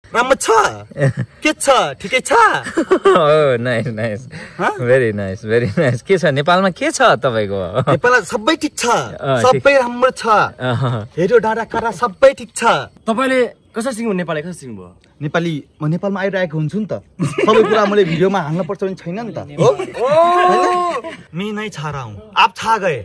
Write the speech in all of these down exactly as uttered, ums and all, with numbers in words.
राम्रो छ के छ ठिकै छ ओ nice nice very nice very nice के छ नेपालमा के छ तपाईको नेपालमा सबै ठीक छ सबै राम्रो छ हेर्यो डाँडा काँडा सबै ठीक छ तपाईले कसरी सिक्नु नेपाली कसरी सिक्नु भयो नेपाली म नेपालमा आइरहेको हुन्छु नि त सबै कुरा मैले भिडियोमा हाल्न पर्छ भने छैन नि त हो मैं नहीं छा रहा हूं आप छा गए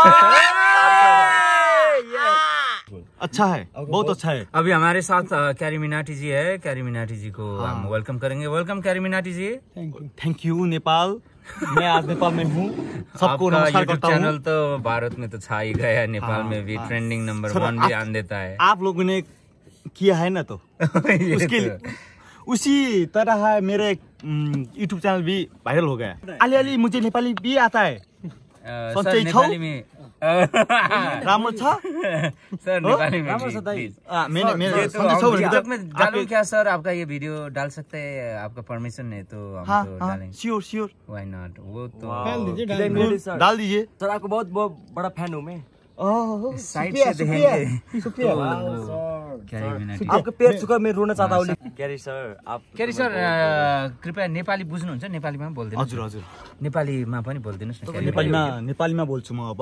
अच्छा है बहुत अच्छा है अभी हमारे साथ कैरी मिनाटी जी है कैरी मिनाटी जी को हम वेलकम करेंगे welcome Carry Minati ji thank you Nepal मैं आज नेपाल में हूँ सबको नमस्कार करता हूँ चैनल तो भारत में तो छा ही गया नेपाल में भी ट्रेंडिंग नंबर वन भी आन देता है आप लोगों ने किया है ना तो उसके लिए उसी तरह है मेरे यूट्यूब चैनल भी वायरल हो गया अलिअलि मुझे नेपाली भी आता है सर नेपाली में राम्रो छ सर नेपाली में राम्रो छ दाइ मैंने मैंने सन्चै छ भने में डालूं क्या सर आपका ये वीडियो डाल सकते हैं आपका परमिशन है तो हम तो डालेंगे श्योर श्योर व्हाई नॉट वो तो डाल दीजिए सर आपको बहुत बहुत बड़ा फैन हूँ मैं साइड से देखेंगे आपको पैर छुकर मैं रोना चाहता हूँ क्यारी सर आप क्यारी सर कृपया नेपाली बुझ्नुहुन्छ नेपालीमा बोल्दिनु हजुर हजुर नेपालीमा पनि बोल्दिनुस् न नेपालीमा नेपालीमा बोल्छु म अब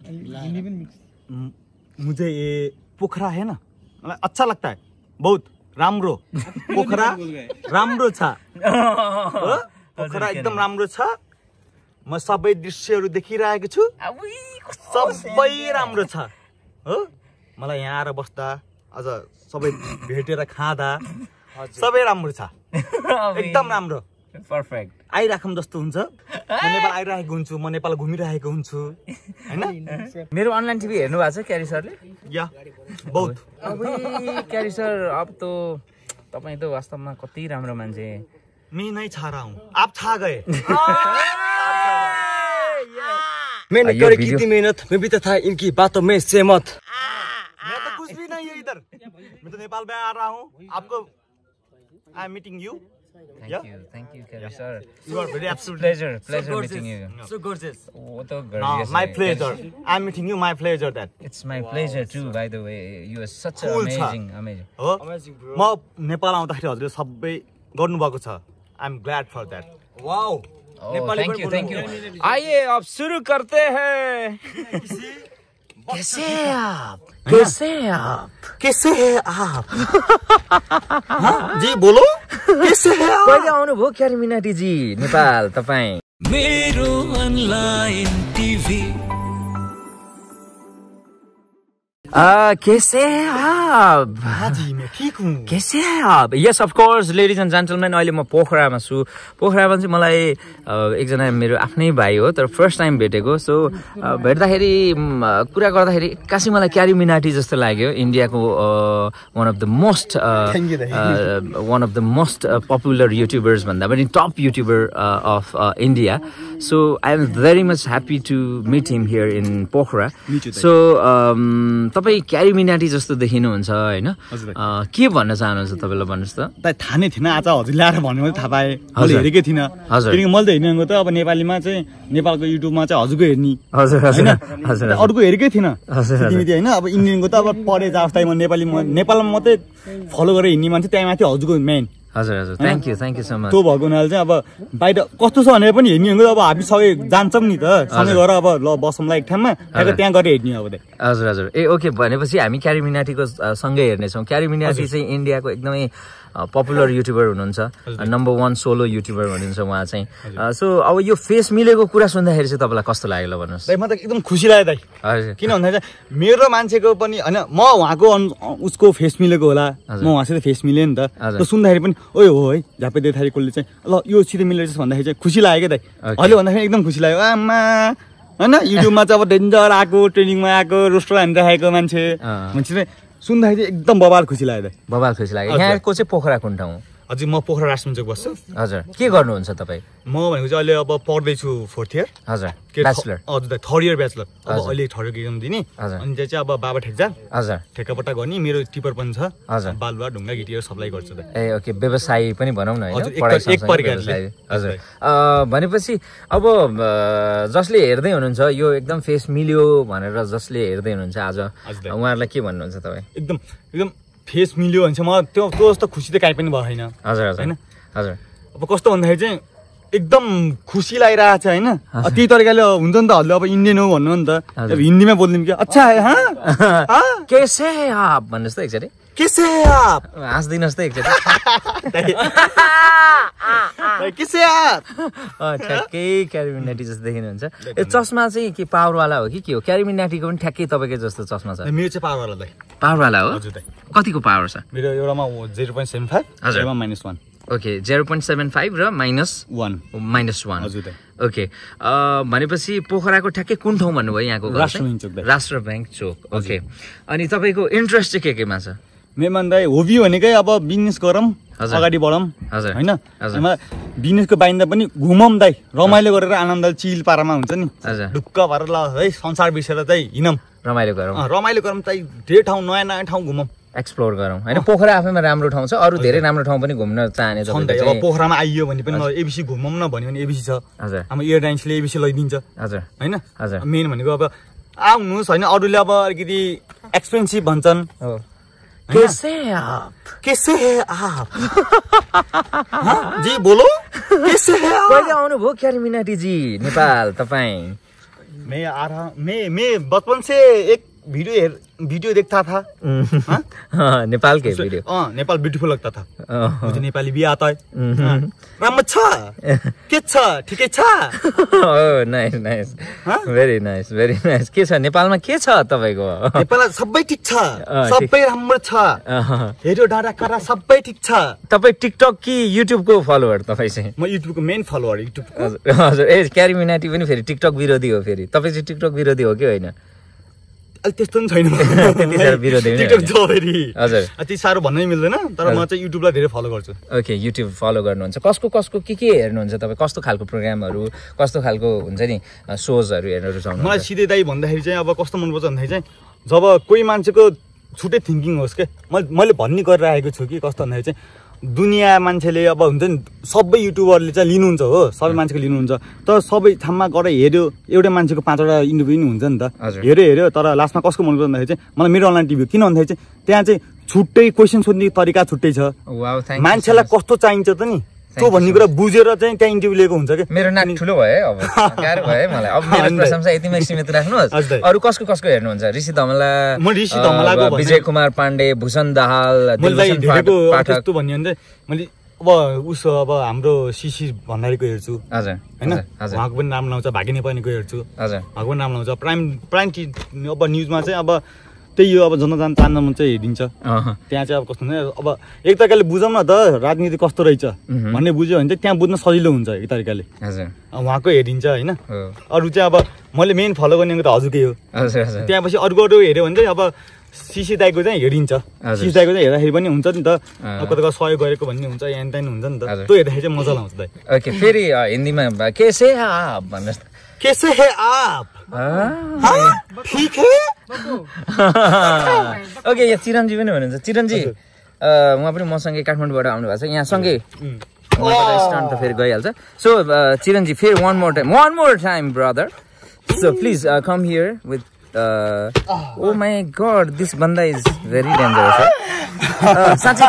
मुझे ये पोखरा है ना मलाई अच्छा लगता है बहुत राम्रो पोखरा राम्रो छ पोखरा एकदम राम्रो छ म सबै दृश्यहरू देखिरहेको छु सबै राम्रो छ हो मलाई यहाँ आएर बस्दा अझ सबै भेटेर खाँदा सबै राम्रो छ एकदम राम्रो पर्फेक्ट आइराखौँ जस्तो हुन्छ म नेपाल आइरहेको हुन्छु म नेपाल घुमिरहेको हुन्छु हैन मेरो अनलाइन टिभी हेर्नु भएको छ क्यारी सरले या बहुत अबे क्यारी सर अब तो तपाई त वास्तवमा कति राम्रो मान्छे मैं नहीं छा रहा हूँ आप छा गए मैंने करी कितनी मेहनत मैं भी तो था इनकी बातों में सहमत मैं तो कुछ भी नहीं है इधर मैं तो नेपाल में आ रहा हूँ आपको I am meeting you Thank you, thank you, Kerry sir. You are very absolute pleasure, pleasure meeting you. So gorgeous. Oh, so gorgeous. My pleasure. I'm meeting you. My pleasure. That. It's my pleasure too. By the way, you are such an amazing, amazing. Oh, amazing bro. म नेपाल आउँदाखेरि हजुरले सबै गर्नु भएको छ. I'm glad for that. Wow. Nepali thank you, thank you. आइए अब शुरू करते हैं. कैसे हैं आप? कैसे हैं आप? कैसे हैं आप? हाँ जी बोलो कैसे हैं आप? कहिले आउनु भयो क्यारी मिनाटी जी नेपाल तपाईं? मेरो अनलाइन टिभी आ, कैसे हैं आप? हाँ जी मैं ठीक हूँ. कैसे हैं आप? Yes of course ladies and gentlemen अहिले म पोखरामा छु. पोखरामा चाहिँ मलाई एकजना मेरो आफ्नै भाइ हो तर फर्स्ट टाइम भेटेको. सो भेट्दाखेरि कुरा गर्दाखेरि एक्कासी मलाई क्यारी मिनाटी जस्तो लाग्यो. इन्डियाको one of the most one of the most popular youtubers भन्दा पनि top youtuber of India. So I am very much happy to meet him here in Pokhara. सो तपाईँ क्यारी मिनाटी जस्तो देखिनुहुन्छ होइन के भन्न चाहनुहुन्छ तपाईँलाई भन्नुहोस् त. थाहा नै थिएन आज हजुर ल्याएर भन्नु मैले थाहा पाएँ. मैले हेरेकै थिइनँ किनकि मैले त हेर्नेको त अब नेपालीमा चाहिँ नेपालको युट्युबमा चाहिँ हजुरको हेर्ने हजुर होइन अरूको हेरेकै थिइनँ होइन. अब इन्डियनको त अब पढे जाओस् म नेपाली नेपालमा मात्रै फलो गरेर हिँड्ने मान्छे त्यहाँ माथि हजुरको मेन. हजुर हजुर thank you thank you so much. त्यो भएको हुनाले चाहिँ अब बाहिर कस्तो छ भनेर पनि हेर्ने हो. अब हामी सबै जान्छौँ नि त सँगै गएर अब ल बसौँला एक ठाउँमा त्यहाँ गएर हेर्ने अब. हजुर हजुर ए ओके भनेपछि हामी क्यारी मिनाटीको सँगै हेर्नेछौँ. क्यारी मिनाटी चाहिँ इन्डियाको एकदमै पपुलर युट्युबर हुनुहुन्छ. नम्बर वान सोलो युट्युबर हुनुहुन्छ उहाँ चाहिँ. सो अब यो फेस मिलेको कुरा सुन्दाखेरि चाहिँ तपाईँलाई कस्तो लाग्यो ल भन्नुहोस्. दाइ म त एकदम खुसी लाग्यो दाइ. हजुर किन भन्दा चाहिँ मेरो मान्छेको पनि होइन म उहाँको उसको फेस मिलेको होला म उहाँसित फेस मिलेँ नि त. सुन्दाखेरि पनि ओइ हो है झापे देखारी कसले चाहिँ ल यो सिधै मिलेर भन्दाखेरि चाहिँ खुसी लाग्यो क्या दाइ. अहिले भन्दाखेरि एकदम खुसी लाग्यो. आमा होइन युट्युबमा चाहिँ अब डेन्जर आएको ट्रेनिङमा आएको रोस्टर हानिरहेको मान्छे मान्छे चाहिँ सुन्दाखेरि चाहिँ एकदम बबाल खुसी लाग्यो दाइ. बबाल खुसी लाग्यो. यहाँको चाहिँ पोखरा कुन ठाउँ? हजुर म पोखरा राजमन्चोक बस्छु. हजुर के गर्नुहुन्छ तपाईँ? म भनेको चाहिँ अहिले अब पढ्दैछु फोर्थ इयर. हजुर ब्याचलर. हजुर दाइ थर्ड इयर ब्याचलर. अब अहिले थर्ड इयर एक्जाम दिने अनि चाहिँ अब बाबा ठेक्जा हजुर ठेक्कापट्टा गर्ने. मेरो टिपर पनि छ. हजुर बालुवा ढुङ्गा गिटीहरू सप्लाई गर्छु दाइ. ए ओके व्यवसाय पनि भनौँ न होइन. एक प्रकारले हजुर भनेपछि अब जसले हेर्दै हुनुहुन्छ यो एकदम फेस मिल्यो भनेर जसले हेर्दै हुनुहुन्छ आज उहाँहरूलाई के भन्नुहुन्छ तपाईँ? एकदम एकदम फेस मिल्यो भने चाहिँ म त्यो त्यो जस्तो खुसी त काहीँ पनि भयो छैन हजुर हजुर होइन हजुर अब कस्तो भन्दाखेरि चाहिँ एकदम खुसी लागिरहेको छ होइन त्यही तरिकाले हुन्छ नि त हजुरले अब इन्डियन हो भन्नु नि त अब हिन्दीमा बोलिदिउँ कि अच्छा है हाँ कैसे है आप भन्नुहोस् त एकचोटि कैसे है आप हाँस्दिनुहोस् त एकचोटि कैसे आप ठ्याक्कै क्यारिमिनाटी जस्तो देखिनुहुन्छ यो चस्मा चाहिँ के पावरवाला हो कि के हो क्यारिमिनाटीको पनि ठ्याक्कै तपाईँकै जस्तो चस्मा छ मेरो चाहिँ पावरवाला दाइ पावरवाला हो हजुर दाइ कतिको पावर छ मेरो एउटामा जिरो पोइन्ट सेभेन फाइभ हजुर। एउटामा minus one okay zero point seven five र माइनस वान माइनस वान हजुर दाइ ओके अ, भनेपछि पोखराको ठ्याक्कै कुन ठाउँ भन्नुभयो यहाँको घर राष्ट्र चाहिँ? ब्याङ्क चोक दाइ। राष्ट्र ब्याङ्क चोक ओके अनि तपाईँको इन्ट्रेस्ट चाहिँ के केमा छ मेहमान दाइ होबी भनेकै अब बिजनेस गरौँ हजुर। अगाडि बढौँ हजुर। होइन हजुर। यसमा बिजनेसको बाइन्दा पनि घुमौँ दाइ रमाइलो गरेर आनन्द चिल पारामा हुन्छ नि हजुर। ढुक्क भएर ल है संसार बिर्सेर चाहिँ हिँडौँ रमाइलो गरौँ अँ, रमाइलो गरौँ चाहिँ धेरै ठाउँ नयाँ नयाँ ठाउँ घुमौँ एक्सप्लोर गरौँ होइन पोखरा आफैमा राम्रो ठाउँ छ अरू धेरै राम्रो ठाउँ पनि घुम्न चाहने छन् दाइ तपाईँको अब चाहिँ पोखरामा आइयो भने पनि ल एबिसी घुमौँ न भन्यो भने एबिसी छ हजुर हाम्रो एयरलाइन्सले एबिसी लैदिन्छ हजुर होइन हजुर। मेन भनेको अब आउनुहोस् होइन अरूले अब अलिकति एक्सपेन्सिभ भन्छन् हो कैसे है आप कैसे है आप हाँ, जी बोलो कैसे है आप कहिले आउनुभयो क्यारिमिनाटी जी नेपाल तपाईँ मैं आ रहा मैं मैं बचपन से एक वीडियो हेर वीडियो देखता था हाँ? हाँ, नेपाल के वीडियो हाँ, नेपाल ब्यूटीफुल लगता था अँ, मुझे नेपाली भी आता है हम्म। हाँ। राम्रो छ के छ ठिकै छ ओ नाइस नाइस हाँ? भेरी नाइस भेरी नाइस के छ नेपालमा के छ तपाईँको नेपालमा सबै ठिक छ अँ, ठिक। सबै राम्रो छ अँ, हेऱ्यो डाँडा काँडा सबै ठिक छ तपाईँ टिकटक कि युट्युबको फलोवर तपाईँ चाहिँ म युट्युबको मेन फलोवर युट्युबको हजुर हजुर ए क्यारिमिनाटी पनि फेरि टिकटक विरोधी हो फेरि तपाईँ चाहिँ टिकटक विरोधी हो कि होइन अहिले त्यस्तो पनि छैन त्यति साह्रो विरोधी पनि टिकटक होइन। छ फेरि हजुर। त्यति साह्रो भन्नै मिल्दैन तर म चाहिँ युट्युबलाई धेरै फलो गर्छु ओके युट्युब फलो गर्नुहुन्छ कसको कसको के के हेर्नुहुन्छ तपाईँ कस्तो खालको प्रोग्रामहरू कस्तो खालको हुन्छ नि सोजहरू हेर्न मलाई रुचाउनुहुन्छ सिधै दाइ भन्दाखेरि चाहिँ अब कस्तो मनपर्छ भन्दाखेरि चाहिँ जब कोही मान्छेको छुट्टै थिङ्किङ होस् के मैले मैले भन्ने गरिरहेको छु कि कस्तो भन्दाखेरि चाहिँ दुनियाँ मान्छेले अब हुन्छ नि सबै युट्युबरले चाहिँ लिनुहुन्छ हो सबै मान्छेको लिनुहुन्छ तर सबै ठाउँमा गएर हेऱ्यो एउटै मान्छेको पाँचवटा इन्टरभ्यू पनि हुन्छ नि त हजुर। हेऱ्यो हेऱ्यो तर लास्टमा कसको मनपर्छ भन्दाखेरि चाहिँ मलाई मेरो अनलाइन टिभी किन भन्दाखेरि चाहिँ त्यहाँ चाहिँ छुट्टै क्वेसन सोध्ने तरिका छुट्टै छ वाउ थ्याङ्क यू मान्छेलाई कस्तो चाहिन्छ त नि त्यो भन्ने कुरा बुझेर चाहिँ त्यहाँ इन्टरभ्यू लिएको हुन्छ कि मेरो नाक ठुलो भयो है अब गाह्रो भयो है मलाई अब मेरो हजुर। प्रशंसा यतिमै सीमित राख्नुहोस् हजुर। अरू कसको कसको हेर्नुहुन्छ ऋषि धमला म ऋषि धमलाको अ, भने- विजय कुमार पाण्डे भूषण दाहाल मैले दाइ दिलभूषण धेरैको अब पाठक त्यस्तो भन्यो भने चाहिँ मैले अब उसो अब हाम्रो शिशिर भण्डारीको हेर्छु हजुर होइन हजुर हजुर उहाँको पनि नाम लाउँछ भाग्य नेपालीको हेर्छु हजुर उहाँको पनि नाम लाउँछ प्राइम प्राइम टी अब न्युजमा चाहिँ अब त्यही हो अब जनजान चाहन्न चाहिँ हेरिदिन्छ अँ, त्यहाँ चाहिँ अब कस्तो हुन्छ अब एक तरिकाले बुझौँ न त राजनीति कस्तो रहेछ मह्म। भन्ने बुझ्यो भने चाहिँ त्यहाँ बुझ्न सजिलो हुन्छ एक तरिकाले हजुर अब उहाँको हेरिन्छ होइन हो अरू चाहिँ अब मैले मेन फलो गर्ने त हजुरकै हो हजुर हजुर त्यहाँपछि अर्को अरू हेऱ्यो भने चाहिँ अब सिसी दाईको चाहिँ हेरिन्छ हजुर। सिसी दाईको चाहिँ हेर्दाखेरि पनि हुन्छ नि त अँ। अब कता कता सहयोग गरेको भन्ने हुन्छ यहाँ त्यहाँ हुन्छ नि त हजुर। त्यो हेर्दाखेरि चाहिँ मजा लाउँछ दाइ ओके फेरि अ, हिन्दीमा ब- कैसे है आप भन्नुहोस् त कैसे है आप हाँ? हाँ? ठीक है ओके यहाँ चिरन्जी पनि हुनुहुन्छ चिरन्जी अ, उहाँ पनि मसँगै काठमाडौँबाट आउनु भएको छ यहाँ सँगै उहाँको स्टन्ट त फेरि गइहाल्छ सो चिरन्जी फेरि one more time one more time brother so please come here with oh my God this बन्दा इज भेरी डेन्जरस साँच्चै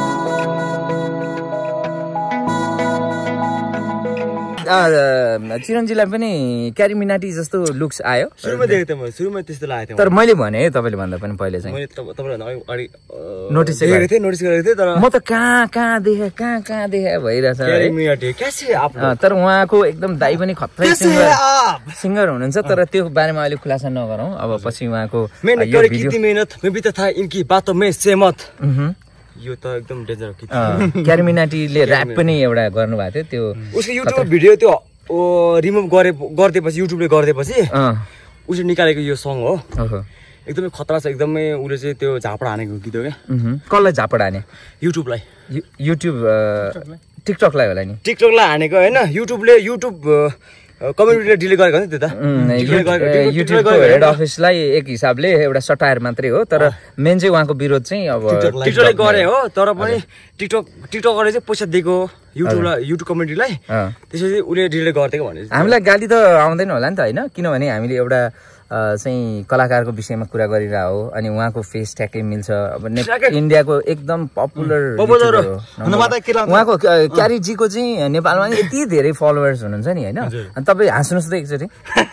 अ, चिरन्जीलाई पनि क्यारिमिनाटी जस्तो लुक्स आयो सुरुमा देखेको थिएँ म सुरुमा त्यस्तो लागेको थियो तर मैले भने है तपाईँले भन्दा पनि पहिले चाहिँ मैले तब- तपाईँलाई अगाडि अगाडि, अ, नोटिस चाहिँ देखेको थिएँ नोटिस गरेको थिएँ तर म त कहाँ कहाँ देखेँ कहाँ कहाँ देखेँ भइरहेछ है क्यारिमिनाटी क्यासे आप अँ, तर उहाँको एकदम दाई पनि खत्रै कैसे है सिङ्गर आप सिङ्गर हुनुहुन्छ तर त्यो बारेमा अहिले खुलासा नगरौँ अब पछि उहाँको मैंने यो करी भिडियो कितनी मेहनत मैं भी तो था इनकी बातों में सहमत मह्म। यो त एकदम डेन्जर हो कितनी अँ, क्यारिमिनाटीले ऱ्याप पनि एउटा गर्नुभएको थियो त्यो उसको युट्युब भिडियो त्यो रिमुभ गरे गरिदिएपछि युट्युबले गरिदिएपछि अँ, उसले निकालेको यो सङ हो ओहो एकदमै खतरा छ एकदमै उसले चाहिँ त्यो झापड हानेको गीत हो क्या मह्म। कसलाई झापड हाने युट्युबलाई यु- युट्युब अ, टिकटकलाई होला नि टिकटकलाई हानेको होइन युट्युबले युट्युब कम्युनिटीले डिलिट गरेको नि त्यो त डिलिट गरेको टिकटक- युट्युबको टिकटकले गरेको हेड होइन। अफिसलाई एक हिसाबले एउटा सटायर मात्रै हो तर मेन चाहिँ उहाँको विरोध चाहिँ अब टिकटकलाई टिकटकले गरे हो तर पनि टिकटक टिकटकरले चाहिँ पैसा दिएको युट्युबलाई युट्युब कम्युनिटीलाई अँ। त्यसपछि उसले डिलिट गरिदिएको भने हामीलाई गाली त आउँदैन होला नि त होइन किनभने हामीले एउटा चाहिँ कलाकारको विषयमा कुरा गरिरह हो अनि उहाँको फेस ट्यागै मिल्छ अब इन्डियाको एकदम पपुलर उहाँको क्यारीजीको चाहिँ नेपालमा यति धेरै फलोवर्स हुनुहुन्छ नि होइन अनि तपाईँ हाँस्नुहोस् त एकचोटि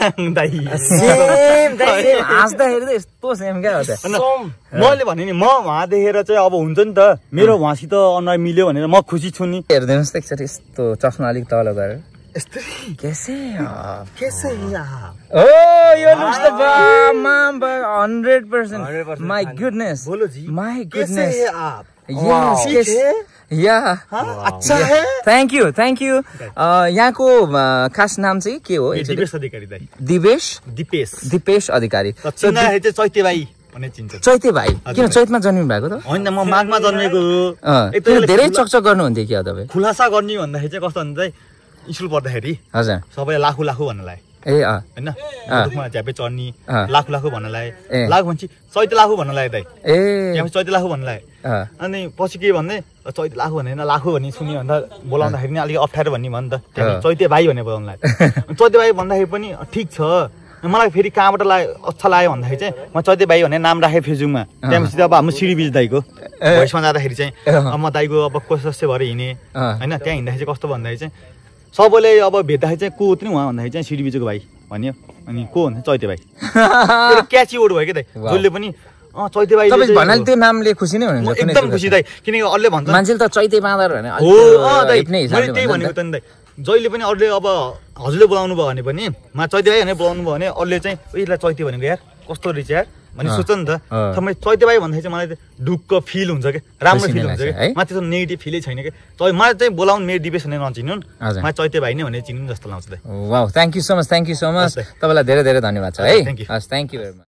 हाँस्दाखेरि त यस्तो सेम क्या हो त मैले भने नि म उहाँ देखेर चाहिँ अब हुन्छ नि त मेरो उहाँसित अनुहार मिल्यो भनेर म खुसी छु नि हेरिदिनुहोस् त एकचोटि यस्तो चस्मा अलिक तल गरेर कैसे कैसे ओ यो looks the mom hundred percent my goodness बोलो जी माय गुडनेस आप यस यस या अच्छा है थ्याङ्क यू थ्याङ्क यू यहाँको खास नाम चाहिँ के हो दिपेश अधिकारी दाइ दिपेश दिपेश दिपेश अधिकारी चैते भाइ भन्ने चिन्छ चैते भाइ किन चैतमा जन्मिनु भएको त होइन म माघमा जन्मेको हो धेरै चकचक गर्नुहुन्थ्यो क्या तपाईँ खुलासा गर्ने भन्दाखेरि चाहिँ कस्तो हुन्छ चाहिँ स्कुल पढ्दाखेरि हजुर सबैलाई लाखु लाखु भन्नलाई ए अँ होइन दुखमा झ्यापे चढ्ने लाखु लाखु भन्नलाई लाखु भन्छ चैते लाखु भन्नलाई दाइ ए चैते लाखु भन्नलाई अनि पछि के भन्ने चैते लाखु भनेन लाखु भन्ने सुन्यो भन्दा बोलाउँदाखेरि नि अलिक अप्ठ्यारो भन्ने भयो नि त चैते भाइ भनेर बोलाउनलाई चैते भाइ भन्दाखेरि पनि ठिक छ मलाई फेरि कहाँबाट लाग्यो अच्छा लाग्यो भन्दाखेरि चाहिँ म चैते भाइ भनेर नाम राखेँ फेसबुकमा त्यहाँपछि अब हाम्रो सिडिबिज दाइको भोइसमा जाँदाखेरि चाहिँ अब म दाइको अब कसो भएर हिँडेँ होइन त्यहाँ हिँड्दाखेरि चाहिँ कस्तो भन्दाखेरि चाहिँ सबैले अब भेट्दाखेरि चाहिँ को पनि उहाँ भन्दाखेरि चाहिँ सिडिबिजको भाइ भन्यो अनि को भन्छ चैते भाइ क्याची वर्ड भयो क्या दाइ जसले पनि अँ चैते भाइ भन्नाले त्यो नामले खुसी नै हुनुहुन्छ एकदम खुसी दाइ किनकि अरूले भन्छ मान्छेले त चैते बाँदर भने हो अँ दाइ मैले त्यही भनेको त नि दाइ जहिले पनि अरूले अब हजुरले बोलाउनु भयो भने पनि मा चैते भाइ भनेर बोलाउनु भयो भने अरूले चाहिँ उयोलाई चैते भनेको यार कस्तो रहेछ यार भन्ने सोच्छ नि त मैले चैते भाइ भन्दाखेरि चाहिँ मलाई ढुक्क फिल हुन्छ क्या राम्रो फिल हुन्छ क्या मलाई त्यस्तो नेगेटिभ फिलै छैन क्या मलाई चाहिँ बोलाउनु मेरो दिपेश भनेर नचिन्नु मलाई चैते भाइ नै भनेर चिन्नु जस्तो लाग्छ wow thank you so much thank you so much तपाईँलाई धेरै धेरै धन्यवाद छ है हस् थ्याङ्क यू भेरी मच